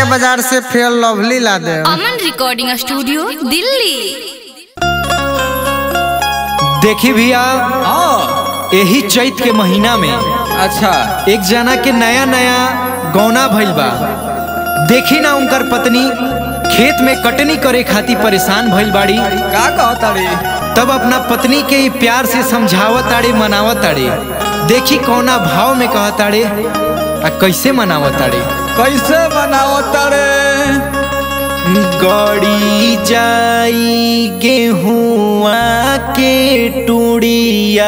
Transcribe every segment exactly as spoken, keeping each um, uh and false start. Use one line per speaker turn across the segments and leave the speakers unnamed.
के बाजार से फेयर लवली ला दे।
Aman recording studio Delhi.
देखी भैया यही चैत के महीना में अच्छा एक जना के नया नया गौना भइल बा। देखी ना उनकर पत्नी खेत में कटनी करे खातिर परेशान भइल बाड़ी। का कहताड़ी तब अपना पत्नी के ही प्यार से समझावताड़े मनावताड़े। देखी कौना भाव में कहताड़े आ कैसे मनावताड़े।
कैसे मनावताड़े।
गड़ी जाई गेहुआ के टूड़िया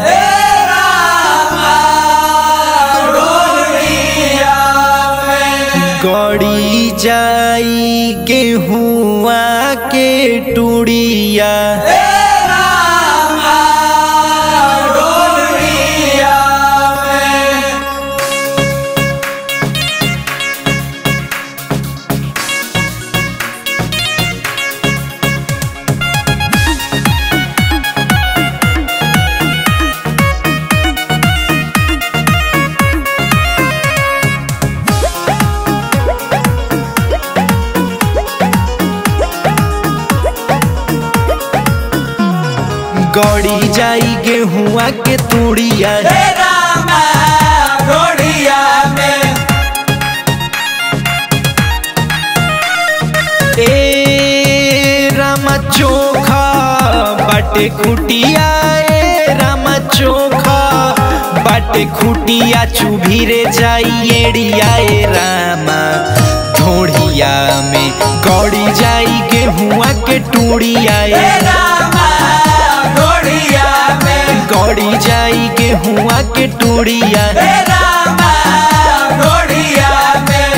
गड़ी जाई गेहुआ के टूड़िया गौड़ी जाई गेहुआ के तूड़िया
गौड़िया में
ए रामा चोखा बाटे खुटिया ए रामा चोखा बाटे खुटिया चुभी रे जाई एड़िया ए रामा धोड़िया में गौड़ी जाई गेहुआ के टूड़िया ए रामा गौड़ी जाई गेहुआ के टूड़िया
रामा गौड़िया में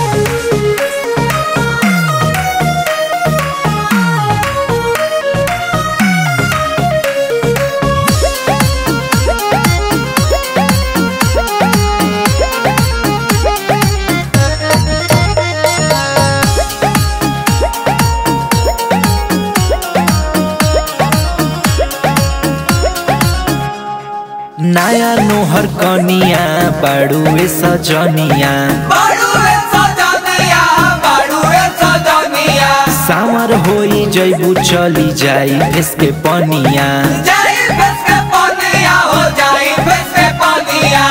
नया नोहर कनिया बाड़ुए सजनिया
बाड़ुए सजनिया बाड़ुए सजनिया
सावर होई जइबू चली जाई भेस के पनिया
जाई भेस के पनिया हो जाई भेस के पनिया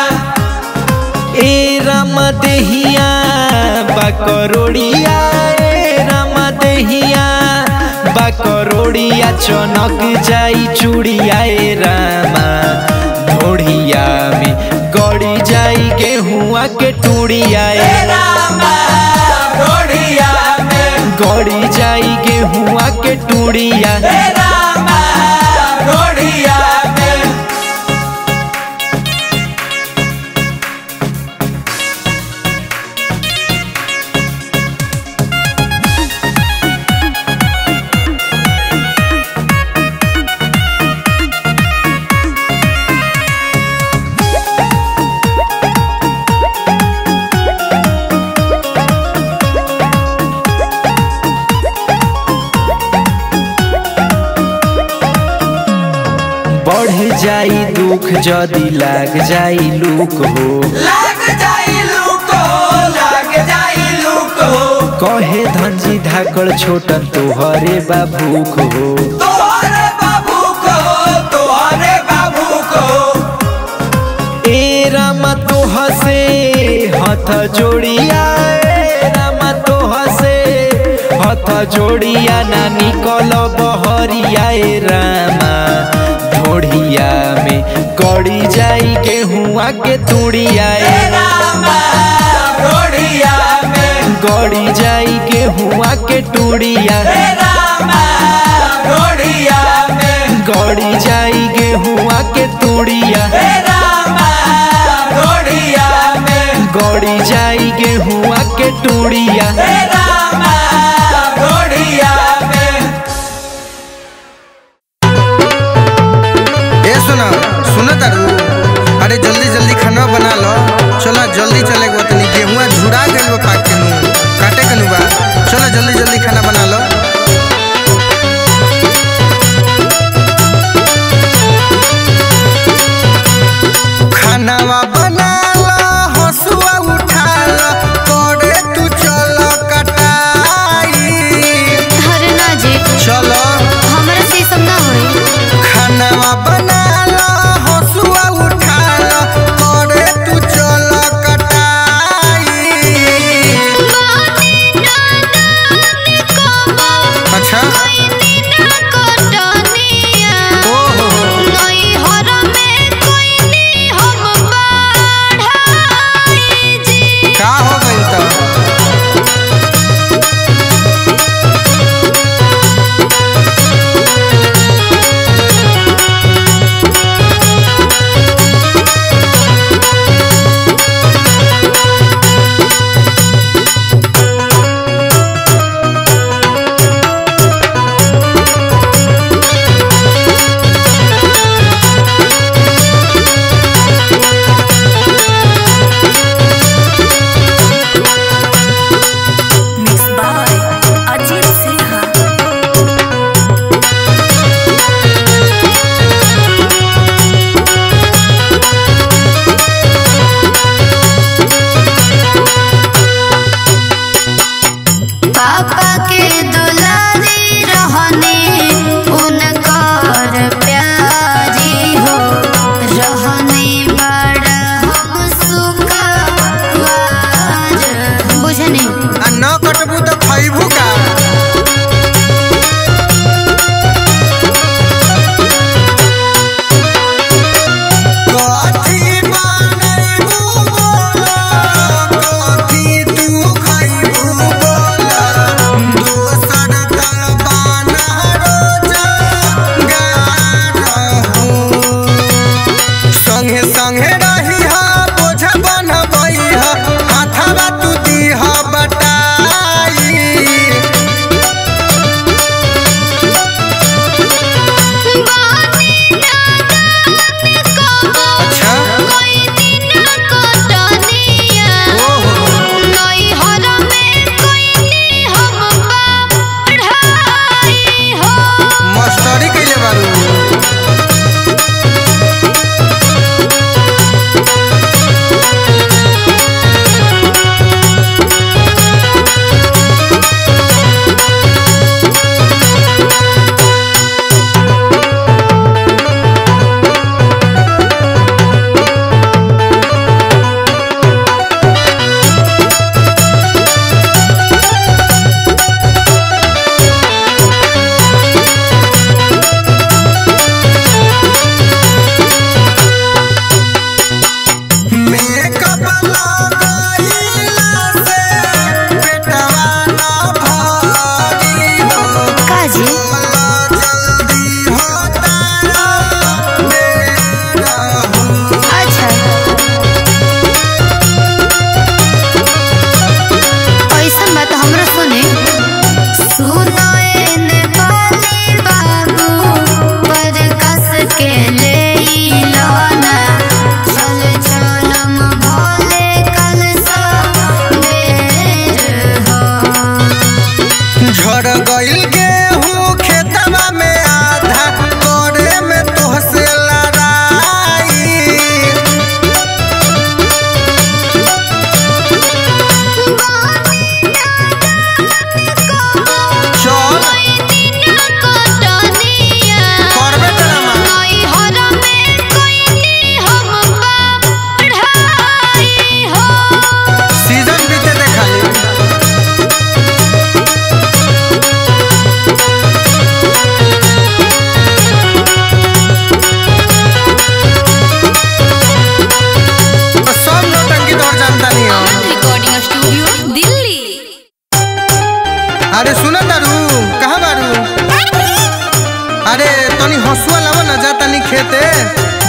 ए रामा देहिया बाकरोड़िया ए रामा देहिया बाकरोड़िया चनक जाई चूड़िया ए रामा धोड़िया में गौड़ी जाई गेहुआ के टूड़िया ए
रामा गौड़िया में
गौड़ी जाई गेहुआ के टूड़िया
रामा गौड़िया में
बढ़ जाई दुख जदी लाग जाई लूक हो
लाग जाई लूक हो लाग जाई लूक हो
कहे धनजी धाकड़ छोटन तोहरे बाबूक हो
तोहरे बाबू को तोहरे बाबू को
ए रामा तोह से हाथ जोड़िया ए रामा तोह से हाथ जोड़िया ना निकल बहरिया ए रामा धोड़िया में गौड़ी जाई गेहुआ के तूड़िया ए
रामा गौड़िया में
गौड़ी जाई गेहुआ के टूड़िया
रामा गौड़िया में
गौड़ी जाई गेहुआ के तूड़िया
रामा गौड़िया में
गौड़ी जाई गेहुआ के टूड़िया
रामा गौड़िया में।
ए सुना सुना तारू, अरे जल्दी जल्दी खाना बना लो। चला जल्दी चले गो तनी गेहुआ झुरा गइल बा पाक के नु काटे के नु बा। चला जल्दी जल्दी खाना बना लो।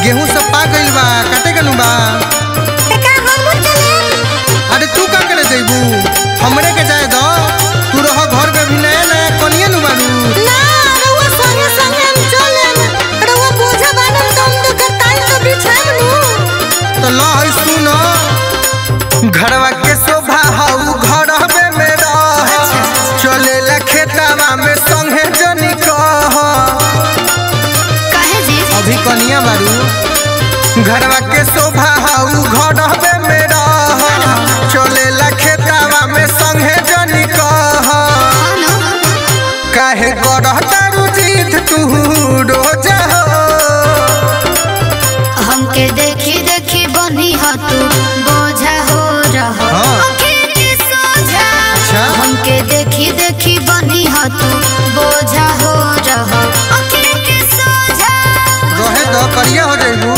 गेहूं सब पा गइल बा, काटे कनु बा। अरे तू का करे जइबू, हमरे के जाए दो, तू रह घर में भी नया नया कनिया नु बारू।
ना रउआ संगे संगे हम चलेम, रउआ बोझा बानम तो हम तो गताई तो बिछाएम नु।
तो लो है सुनो, घरवा के शोभा हाउ घरवे में रह, चलेला खेतवा में संगे जनी कह।
काहे जी
अभी कनिया बारू, घरवा के शोभा हाउ घरवे में रह, चलेला खेतवा में संगे जनी कह। काहे करह तारू जीत तू रोज हो,
हमके देखी देखी बनी हो तू बोझा हो रहा।
हाँ।
अकेले सोझा।
अच्छा।
हमके देखी देखी बनी हो तू बोझा हो रहा। अकेले सोझा।
रहे दो करिया हो जाइबू।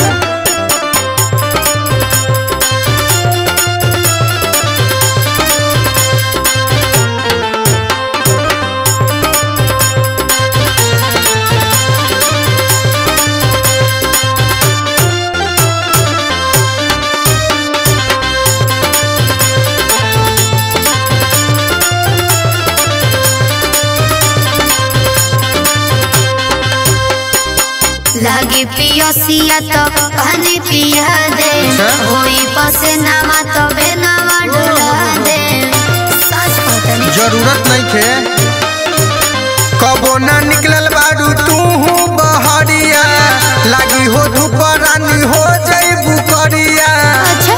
लागे पियोसिया तो पानी पिया दे।
अच्छा।
होई पासे नामा तो बेनामा डुला दे। सच पता
जरूरत नहीं थे, कबो ना निकलल बारू तू बहरिया, लागी हो धूप रानी हो जाइबू करिया।
अच्छा।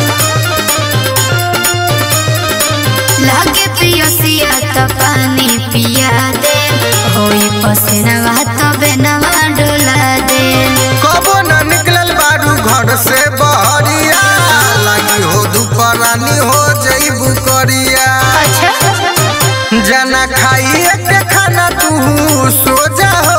लागे पियोसिया तो पानी पिया दे। होई पासे नामा तो बेनामा डुला दे।
कबो ना निकलल बारू घर से बहरिया, लागी हो धूप रानी हो जाइबू करिया।
अच्छा।
जाना खाई के खाना तू सो जा हो,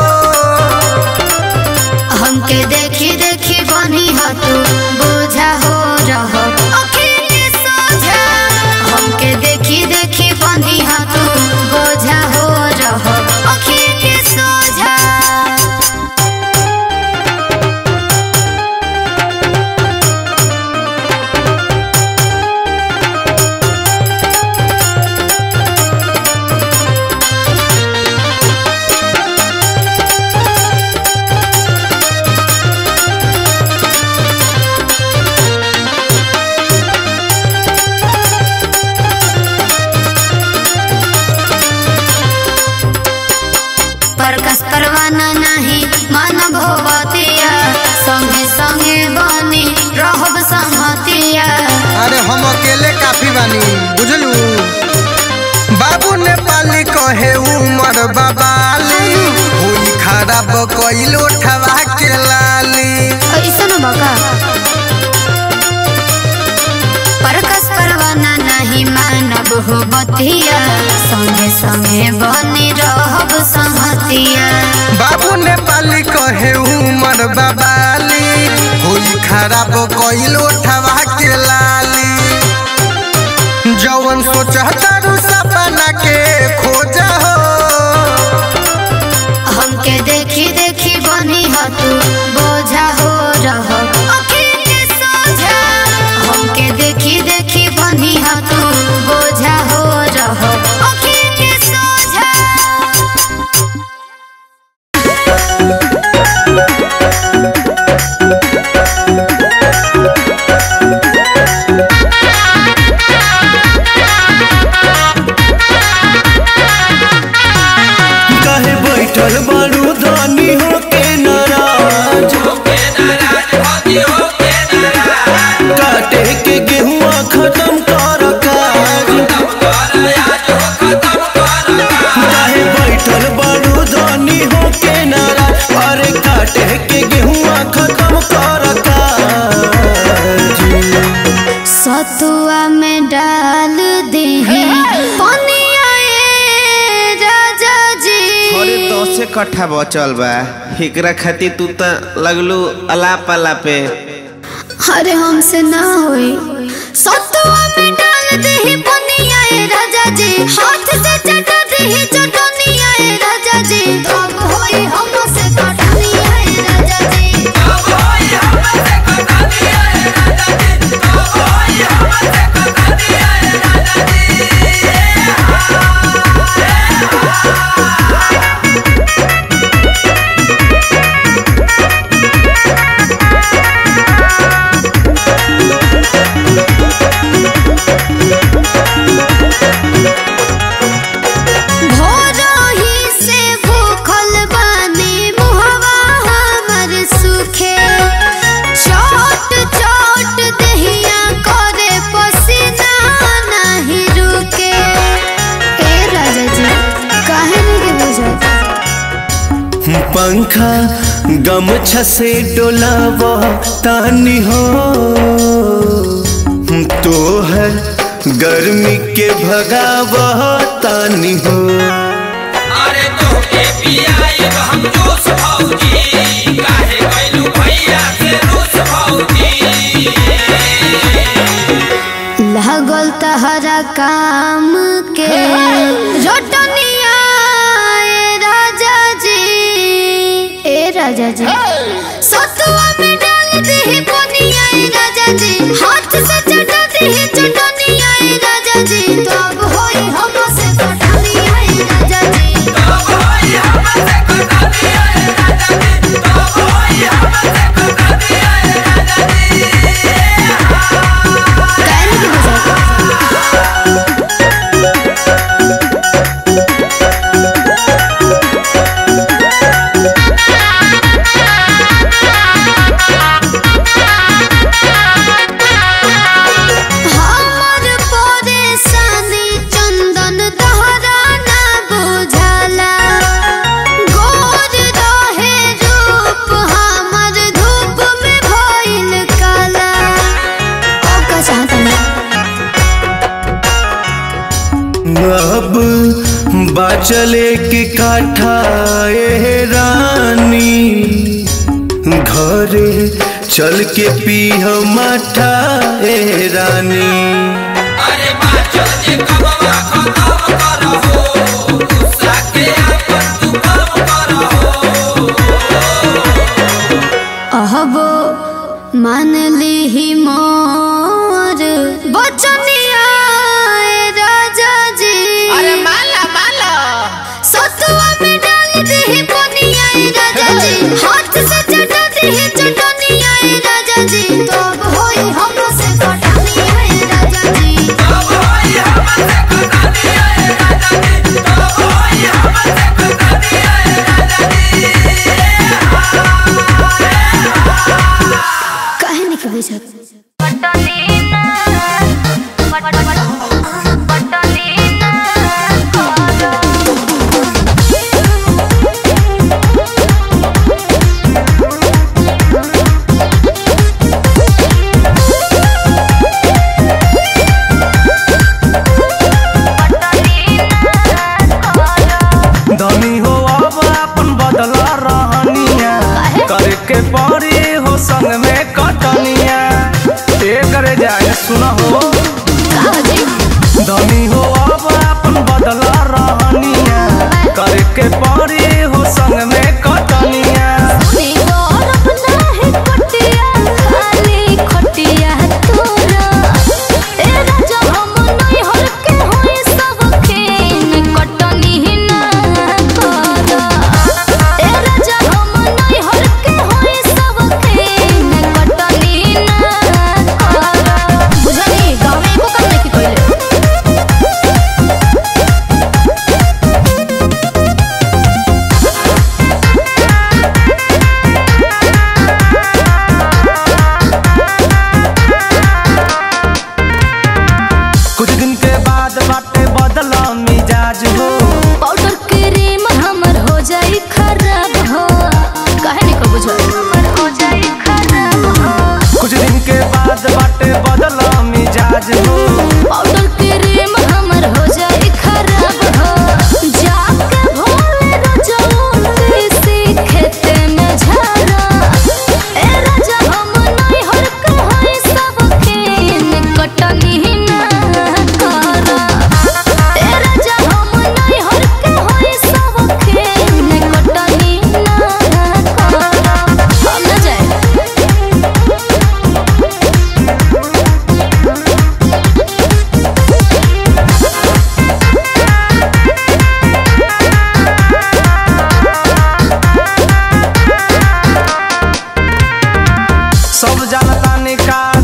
हमके देखी देखी बनी हो तू बोझा हो रहो। अकेले सोझा। हमके देखी देखी बनी हो तू बोझा हो रहो। अकेले सोझा। परकस परवाना नहीं मानव होबतिया, संगे संगे बनी रहब संगतिया।
अरे हम अकेले काफी बानी बुझलू। बाबू ने पाली कहे उमर बाबाली, होई खराब कइलो ठवा के लाली।
ऐसन बका परकस परवाना नहीं मानव होबतिया, संगे संगे बनी रहब संगतिया।
बाबू ने पाली कहे उमर बाबाली, होई खराब कइलो ठवा के लाली। जवन सोचता रू सपना के खोजा हो,
हमके देखी देखी बनी हो तू बोझा हो रहो। अकेले सोझा। हमके देखी देखी बनी हो तू बोझा हो रहो। अकेले सोझा।
कहे बैठल बारू धानी हो के नाराज, काटे के गेहुआ खत्म कर काज। कहे बैठल बारू धानी हो के नाराज, अरे काटे के गेहुआ खत्म कर काज।
सतुआ में डाल दे पनिया ए राजा जी।
अरे दसे कट्ठा बचल बा, एकरा खातिर तू त लगलू अलाप अलापे।
अरे हमसे ना होई। सतुआ में डाल दे पनिया ए राजा जी, हाथ से चटा दे चटनिया ए राजा जी। तब होई हमसे कटनिया ए राजा जी।
पंखा गमछा से डोलावा तानी हो तोहर गर्मी के भगावा तानी हो।
अरे तो के पियाई हम जोश भौजी काहे गइलू भैया से रोस भौजी।
लागल तहरा काम के रोटनिया ए राजा जी ए राजा जी सतुआ में डाल दे पनिया ए राजा जी हाथ से चटा दे चटनिया ए राजा जी तब होई हमसे कटनिया ए राजा जी
तब होई हमसे कटनिया ए राजा जी तब होई हमसे कटनिया ए राजा जी।
कहने की वजह
अब बाचले के काठा ए रानी घरे चल के पीह माठा ए रानी।
अरे बाचल जे कबवा खतम करहो गुस्सा के अपन तू कम करहो।
अहबो मान ली मोर बचनिया ए राजा जी अरे माला माला सतुआ में डाल दे पनिया ए राजा जी हाथ से चटा दे चटनिया ए राजा जी तब होई हमसे कटनिया ए राजा जी
तब होई हमसे कटनिया ए राजा जी तब होई हमसे कटनिया ए राजा जी।
काहे नहीं कभी सक
धनी हो अब अपन बदला रहनिया करके पड़ी हो संग में कटनिया ए करे जाए सुन हो। धनी हो अब अपन बदला रहनिया करके पड़ी हो संग में कटनिया। सब जानता निकाल